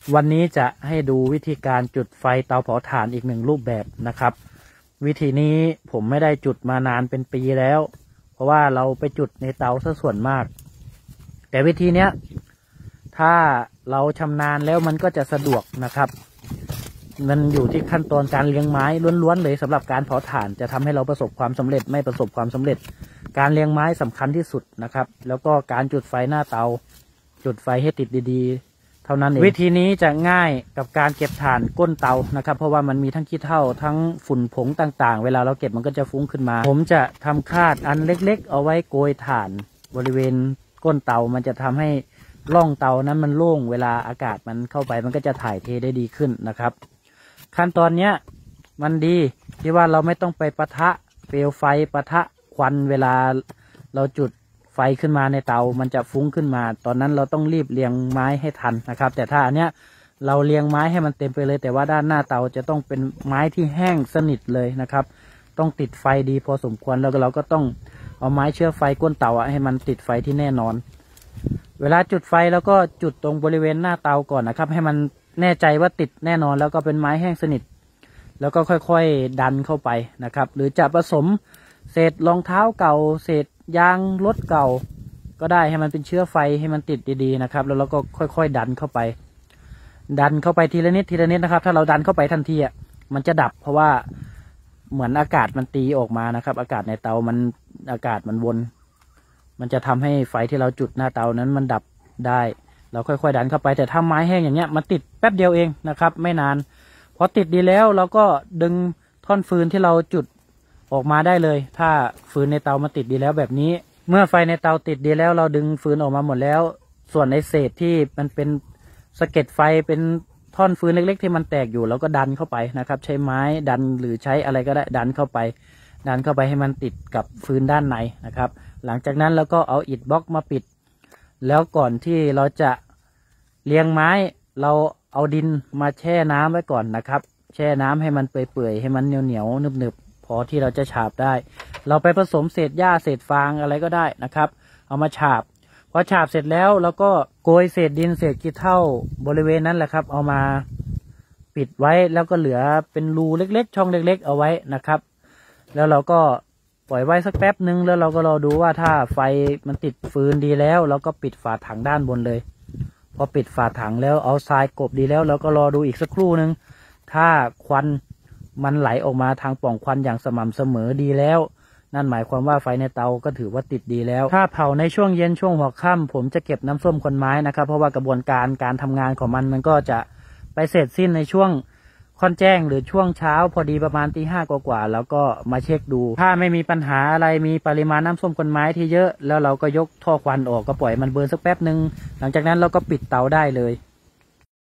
วันนี้จะให้ดูวิธีการจุดไฟเตาเผาถ่านอีกหนึ่งรูปแบบนะครับวิธีนี้ผมไม่ได้จุดมานานเป็นปีแล้วเพราะว่าเราไปจุดในเตาซะส่วนมากแต่วิธีเนี้ยถ้าเราชำนาญแล้วมันก็จะสะดวกนะครับมันอยู่ที่ขั้นตอนการเลี้ยงไม้ล้วนๆเลยสำหรับการเผาถ่านจะทำให้เราประสบความสำเร็จไม่ประสบความสำเร็จการเลี้ยงไม้สำคัญที่สุดนะครับแล้วก็การจุดไฟหน้าเตาจุดไฟให้ติดดีๆเท่านั้นเองวิธีนี้จะง่ายกับการเก็บถ่านก้นเตานะครับเพราะว่ามันมีทั้งขี้เถ้าทั้งฝุ่นผงต่างๆเวลาเราเก็บมันก็จะฟุ้งขึ้นมาผมจะทำคาดอันเล็กๆเอาไว้โกยถ่านบริเวณก้นเตามันจะทำให้ร่องเตานั้นมันโล่งเวลาอากาศมันเข้าไปมันก็จะถ่ายเทได้ดีขึ้นนะครับขั้นตอนเนี้ยมันดีที่ว่าเราไม่ต้องไปปะทะเปลวไฟปะทะควันเวลาเราจุดไฟขึ้นมาในเตามันจะฟุ้งขึ้นมาตอนนั้นเราต้องรีบเรียงไม้ให้ทันนะครับแต่ถ้าอันเนี้ยเราเรียงไม้ให้มันเต็มไปเลยแต่ว่าด้านหน้าเตาจะต้องเป็นไม้ที่แห้งสนิทเลยนะครับต้องติดไฟดีพอสมควรแล้วเราก็ต้องเอาไม้เชื้อไฟก้นเตาให้มันติดไฟที่แน่นอนเวลาจุดไฟแล้วก็จุดตรงบริเวณหน้าเตาก่อนนะครับให้มันแน่ใจว่าติดแน่นอนแล้วก็เป็นไม้แห้งสนิทแล้วก็ค่อยๆดันเข้าไปนะครับหรือจะผสมเศษรองเท้าเก่าเศษยางรถเก่าก็ได้ให้มันเป็นเชื้อไฟให้มันติดดีๆนะครับแล้วเราก็ค่อยๆดันเข้าไปทีละนิดทีละนิดนะครับถ้าเราดันเข้าไปทันทีอ่ะมันจะดับเพราะว่าเหมือนอากาศมันตีออกมานะครับอากาศในเตามันอากาศมันวนมันจะทำให้ไฟที่เราจุดหน้าเตานั้นมันดับได้เราค่อยๆดันเข้าไปแต่ถ้าไม้แห้งอย่างเงี้ยมันติดแป๊บเดียวเองนะครับไม่นานพอติดดีแล้วเราก็ดึงท่อนฟืนที่เราจุดออกมาได้เลยถ้าฟืนในเตามันติดดีแล้วแบบนี้เมื่อไฟในเตาติดดีแล้วเราดึงฟืนออกมาหมดแล้วส่วนในเศษที่มันเป็นสะเก็ดไฟเป็นท่อนฟืนเล็กๆที่มันแตกอยู่เราก็ดันเข้าไปนะครับใช้ไม้ดันหรือใช้อะไรก็ได้ดันเข้าไปให้มันติดกับฟืนด้านในนะครับหลังจากนั้นเราก็เอาอิฐบล็อกมาปิดแล้วก่อนที่เราจะเรียงไม้เราเอาดินมาแช่น้ำไว้ก่อนนะครับแช่น้ำให้มันเปื่อยๆให้มันเหนียวๆหนึบๆพอที่เราจะฉาบได้เราไปผสมเศษหญ้าเศษฟางอะไรก็ได้นะครับเอามาฉาบพอฉาบเสร็จแล้วเราก็โกยเศษดินเศษขี้เถ้าบริเวณนั้นแหละครับเอามาปิดไว้แล้วก็เหลือเป็นรูเล็กๆช่องเล็กๆเอาไว้นะครับแล้วเราก็ปล่อยไว้สักแป๊บนึงแล้วเราก็รอดูว่าถ้าไฟมันติดฟืนดีแล้วเราก็ปิดฝาถังด้านบนเลยพอปิดฝาถังแล้วเอาทรายกลบดีแล้วเราก็รอดูอีกสักครู่นึงถ้าควันมันไหลออกมาทางปล่องควันอย่างสม่ำเสมอดีแล้วนั่นหมายความว่าไฟในเตาก็ถือว่าติดดีแล้วถ้าเผาในช่วงเย็นช่วงหัวค่ำผมจะเก็บน้ำส้มควันไม้นะครับเพราะว่ากระบวนการทำงานของมันก็จะไปเสร็จสิ้นในช่วงค่อนแจ้งหรือช่วงเช้าพอดีประมาณตี 5กว่าแล้วก็มาเช็คดูถ้าไม่มีปัญหาอะไรมีปริมาณน้ำส้มควันไม้ที่เยอะแล้วเราก็ยกท่อควันออกก็ปล่อยมันเบิร์นสักแป๊บนึงหลังจากนั้นเราก็ปิดเตาได้เลย